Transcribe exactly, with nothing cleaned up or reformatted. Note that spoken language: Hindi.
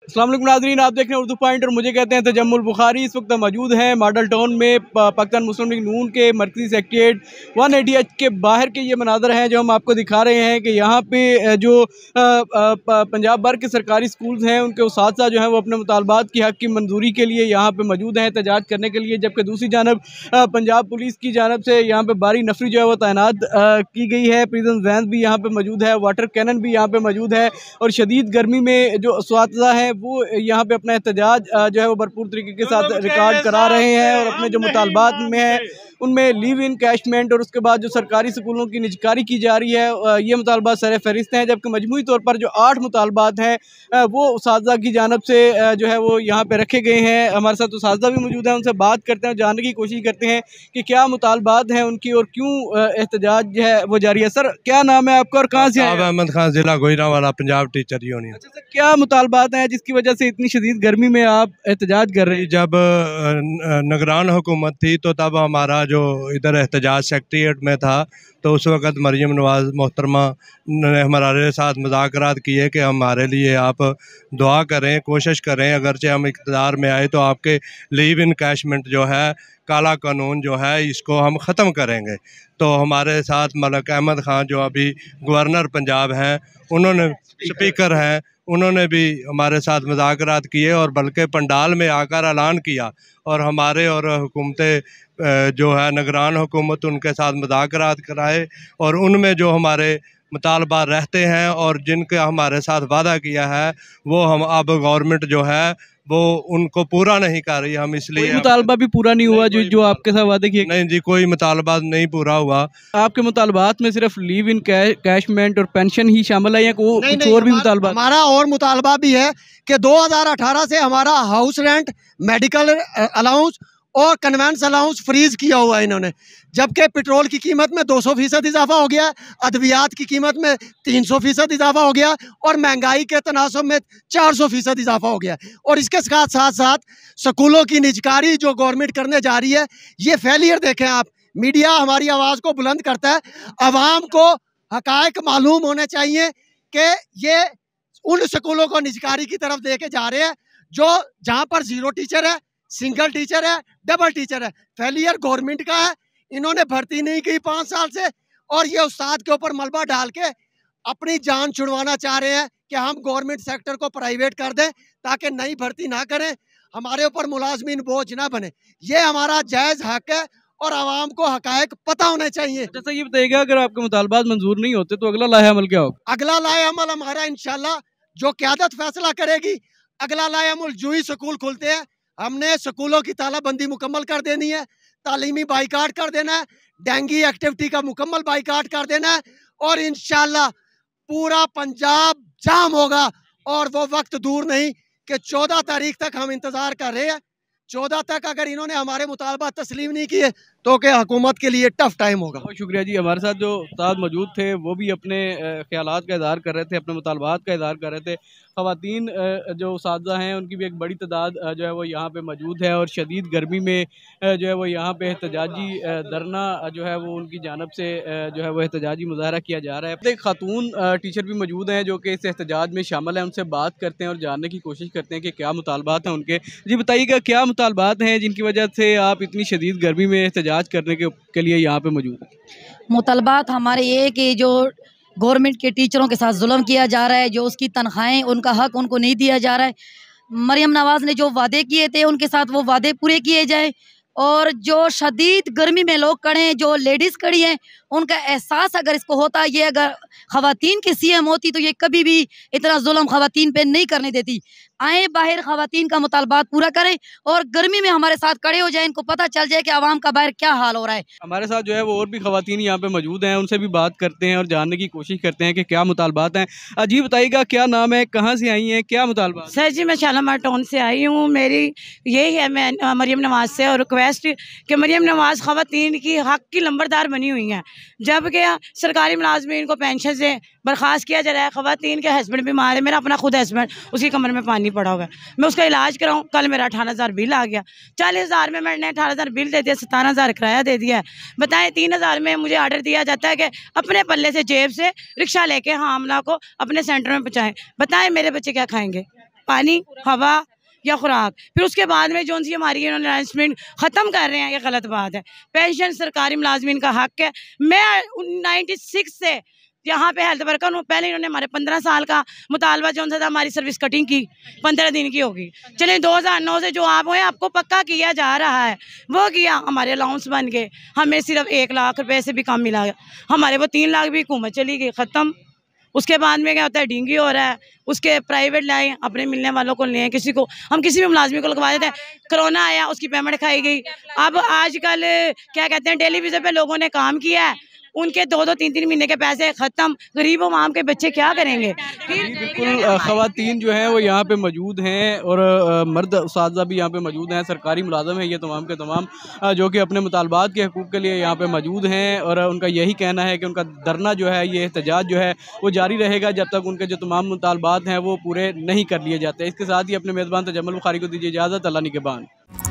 अस्सलाम वालेकुम नाज़रीन, आप देख रहे हैं उर्दू पॉइंट और मुझे कहते हैं तजम्मुल बुखारी। इस वक्त मौजूद हैं मॉडल टाउन में पाकिस्तान मुस्लिम लीग नून के मरकज़ी सेक्रेटेरिएट वन एटी एच के बाहर के ये मनाज़र हैं जो हम आपको दिखा रहे हैं कि यहाँ पे जो पंजाब भर के सरकारी स्कूल्स हैं उनके उस्ताद जो हैं वो अपने मुतालबात की हक़ की मंजूरी के लिए यहाँ पे मौजूद हैं एहतजाज करने के लिए, जबकि दूसरी जानब पंजाब पुलिस की जानब से यहाँ पे भारी नफरी जो है वो तैनात की गई है। प्रिजन वैन भी यहाँ पे मौजूद है, वाटर कैनन भी यहाँ पे मौजूद है और शदीद गर्मी में जो उस्ताद हैं वो यहाँ पे अपना एहतजाज जो है वो भरपूर तरीके के साथ रिकॉर्ड करा रहे हैं और अपने जो मुतालबात में है उनमें लीव इन कैशमेंट और उसके बाद जो सरकारी स्कूलों की निजकारी की जा रही है ये मुतालबात सर फहरिस्त हैं, जबकि मजमूई तौर पर जो आठ मुतालबात हैं वो उस्तादा की जानब से जो है वो यहाँ पे रखे गए हैं। हमारे साथ उस्तादा भी मौजूद हैं, उनसे बात करते हैं, जानने की कोशिश करते हैं कि क्या मुतालबात हैं उनकी और क्यों एहतजाज जो है वो जारी है। सर क्या नाम है आपका और कहाँ से हैं? अहमद खान, जिला गुजरांवाला, पंजाब टीचर यूनियन। अच्छा सर, क्या मुतालबात हैं जिसकी वजह से इतनी शदीद गर्मी में आप एहतजाज कर रहे हैं? जब निगरान हुकूमत थी तो तब हमारा जो इधर एहतजाज सेक्रेटेरिएट में था तो उस वक़्त मरियम नवाज़ मोहतरमा ने हमारे साथ मुज़ाकरात किए कि हमारे लिए आप दुआ करें, कोशिश करें, अगरचे हम इक़्तिदार में आए तो आपके लीव इन कैशमेंट जो है, काला कानून जो है, इसको हम ख़त्म करेंगे। तो हमारे साथ मलिक अहमद ख़ान जो अभी गवर्नर पंजाब हैं, उन्होंने स्पीकर हैं, उन्होंने भी हमारे साथ मुज़ाकरात किए और बल्कि पंडाल में आकर ऐलान किया और हमारे और हुकूमतें जो है निगरान हुकूमत उनके साथ मुज़ाकरात कराए और उनमें जो हमारे मुतालबा रहते हैं और जिनका हमारे साथ वादा किया है वो हम अब गवर्नमेंट जो है वो उनको पूरा नहीं कर रही। हम इसलिए मुतालबा भी पूरा नहीं हुआ जो जो आपके साथ वादे किए? नहीं जी, कोई मुतालबा नहीं पूरा हुआ। आपके मुतालबात में सिर्फ लीव इन कैशमेंट और पेंशन ही शामिल है या कोई कुछ और भी मुतालबा? हमारा और मुतालबा भी है कि दो हज़ार अठारह से हमारा हाउस रेंट, मेडिकल अलाउंस और कन्वेंस अलाउंस फ्रीज किया हुआ है इन्होंने, जबकि पेट्रोल की कीमत में दो सौ फीसद इजाफा हो गया, अद्वियात की कीमत में तीन सौ फीसद इजाफा हो गया और महंगाई के तनासब में चार सौ फीसद इजाफा हो गया। और इसके साथ साथ साथ स्कूलों की निजकारी जो गवर्नमेंट करने जा रही है, ये फेलियर देखें आप। मीडिया हमारी आवाज़ को बुलंद करता है, अवाम को हकायक मालूम होने चाहिए कि ये उन स्कूलों को निजकारी की तरफ लेके जा रहे हैं जो जहाँ पर जीरो टीचर है, सिंगल टीचर है, डबल टीचर है। फेलियर गवर्नमेंट का है, इन्होंने भर्ती नहीं की पाँच साल से और ये उस्ताद के ऊपर मलबा डाल के अपनी जान छुड़वाना चाह रहे हैं कि हम गवर्नमेंट सेक्टर को प्राइवेट कर दें ताकि नई भर्ती ना करें, हमारे ऊपर मुलाजमीन बोझ ना बने। ये हमारा जायज़ हक है और आवाम को हकायक पता होने चाहिए। जैसा ये बताइएगा, अगर आपके मुतालबात मंजूर नहीं होते तो अगला लाहे अमल क्या होगा? अगला लाहे अमल हमारा इंशाल्लाह जो क़यादत फैसला करेगी, अगला लाहे अमल जो ही स्कूल खुलते हैं हमने स्कूलों की तालाबंदी मुकम्मल कर देनी है, तालीमी बाइकाट कर देना है, डेंगी एक्टिविटी का मुकम्मल बाइकाट कर देना है और इंशाल्लाह पूरा पंजाब जाम होगा। और वो वक्त दूर नहीं कि चौदह तारीख तक हम इंतज़ार कर रहे हैं। चौदह तक अगर इन्होंने हमारे मुतालबा तस्लीम नहीं किए तो कि हुकूमत के लिए टफ टाइम होगा। बहुत शुक्रिया जी। हमारे साथ जो उस्ताद मौजूद थे वो भी अपने ख्यालात का इज़हार कर रहे थे, अपने मुतालबात का इज़हार कर रहे थे। ख़वातीन जो उस्तादा हैं उनकी भी एक बड़ी तादाद जो है वो यहाँ पे मौजूद है और शदीद गर्मी में जो है वो यहाँ पे एहतजाजी धरना जो है वो उनकी जानब से जो है वो एहतजाजी मुजाहरा किया जा रहा है। एक खातून टीचर भी मौजूद हैं जो कि इस एहतजाज में शामिल हैं, उनसे बात करते हैं और जानने की कोशिश करते हैं कि क्या मुतालबात हैं उनके। जी बताइएगा, क्या मुतालबात हैं जिनकी वजह से आप इतनी शदीद गर्मी में एहतजाज करने के, के लिए यहाँ पे मौजूद हैं? मुतालबात हमारे ये कि जो गवर्नमेंट के टीचरों के साथ जुल्म किया जा रहा है, जो उसकी तनख्वाहें, उनका हक उनको नहीं दिया जा रहा है। मरियम नवाज़ ने जो वादे किए थे उनके साथ वो वादे पूरे किए जाएं और जो शदीद गर्मी में लोग खड़े हैं, जो लेडीज़ खड़ी हैं, उनका एहसास अगर इसको होता, ये अगर ख़वातीन की सी एम होती तो ये कभी भी इतना जुल्म ख़वातीन पे नहीं करने देती। आए बाहर ख़वातीन का मुतालबात पूरा करें और गर्मी में हमारे साथ खड़े हो जाए, इनको पता चल जाए कि आवाम का बाहर क्या हाल हो रहा है। हमारे साथ जो है वो और भी ख़वातीन यहाँ पे मौजूद हैं, उनसे भी बात करते हैं और जानने की कोशिश करते हैं कि क्या मुतालबात हैं। अजी बताइएगा, क्या नाम है, कहाँ से आई हैं, क्या मुतालबात? सर जी, मैं शालामार टाउन से आई हूँ। मेरी यही है, मैं मरियम नवाज़ से और रिक्वेस्ट कि मरियम नवाज़ ख़वातीन की हक़ की लंबरदार बनी हुई हैं, जबकि सरकारी मुलाजमीन को पेंशन से बर्खास्त किया जा रहा है। ख़वातीन के हस्बैंड बीमार है, मेरा अपना खुद हस्बैंड, उसकी कमर में पानी पड़ा हुआ है, मैं उसका इलाज कराऊँ, कल मेरा अठारह हज़ार बिल आ गया। चालीस हज़ार में मैंने अठारह हज़ार बिल दे दिया, सतारह हज़ार किराया दे दिया है। बताएं, तीन हज़ार में मुझे आर्डर दिया जाता है कि अपने पल्ले से जेब से रिक्शा लेके हामला को अपने सेंटर में पहुँचाएँ। बताएं मेरे बच्चे क्या खाएँगे? पानी, हवा या खुराक। फिर उसके बाद में जो सी हमारी इन्होंने अनाउंसमेंट ख़त्म कर रहे हैं, ये गलत बात है। पेंशन सरकारी मुलाजमीन का हक है। मैं नाइन्टी सिक्स से यहाँ पे हेल्थ वर्कर हूँ। पहले इन्होंने हमारे पंद्रह साल का मुतालबा जो था हमारी सर्विस कटिंग की पंद्रह दिन की होगी। चले दो हज़ार नौ से जो आप हुए आपको पक्का किया जा रहा है वो किया, हमारे अलाउंस बन गए, हमें सिर्फ एक लाख रुपए से भी कम मिला, हमारे वो तीन लाख भी हुकूमत चली गई, ख़त्म। उसके बाद में क्या होता है, डेंगू हो रहा है, उसके प्राइवेट लाएँ, अपने मिलने वालों को लें, किसी को हम किसी भी मुलाजमी को लगवा देते हैं। कोरोना आया, उसकी पेमेंट खाई गई। अब आजकल क्या कहते हैं, टेलीविज़न पे लोगों ने काम किया है, उनके दो दो तीन तीन महीने के पैसे ख़त्म। गरीब आवाम के बच्चे क्या करेंगे? बिल्कुल, ख़वातीन जो हैं वो यहाँ पे मौजूद हैं और मर्द उस्ताज़ा भी यहाँ पे मौजूद हैं। सरकारी मुलाज़म हैं ये तमाम के तमाम, जो कि अपने मुतालबात के हकूक़ के लिए यहाँ पे मौजूद हैं और उनका यही कहना है कि उनका धरना जो है, ये एहतजाज जो है वो जारी रहेगा जब तक उनके जो तमाम मुतालबात हैं वो पूरे नहीं कर लिए जाते। इसके साथ ही अपने मेज़बान तजम्मुल बुखारी को दीजिए इजाज़त। अल्लाह निगहबान।